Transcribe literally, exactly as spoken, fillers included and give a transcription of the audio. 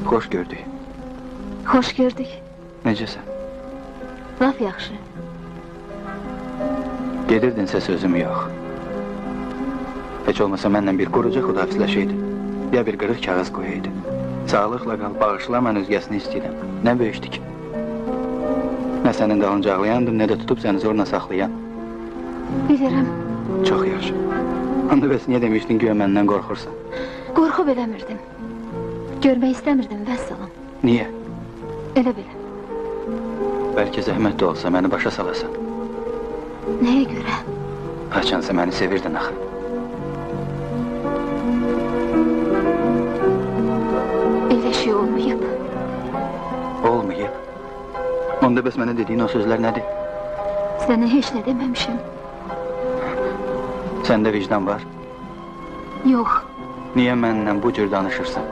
Xoş gördük. Xoş gördük. Necəsən? Laf yaxşı. Gedirdinsə sözüm yox. Heç olmasa mənlə bir quruca xudafizləşəydin. Ya bir qırıq kağız qoyaydın. Sağlıqla qal, bağışla, mən özgəsini istəyirəm. Nə böyüşdü ki? Nə sənin dalınca ağlayandım, nə də tutub səni zorla saxlayan. Bilirəm. Çox yaxşı. Onda bəs niyə demişdin ki, məndən qorxursan? Qorxub eləmirdim. Görmək istəmirdim, vəssalam. Niyə? Elə belə. Bəlkə zəhmət də olsa məni başa salasan. Nəyə görə? Haçansa məni sevirdin axı. Elə şey olmayıb. Olmayıb? Onda bəs mənə dediyin o sözlər nədir? Sənə heç nə deməmişim. Səndə vicdan var? Yox. Niyə mənlə bu cür danışırsan?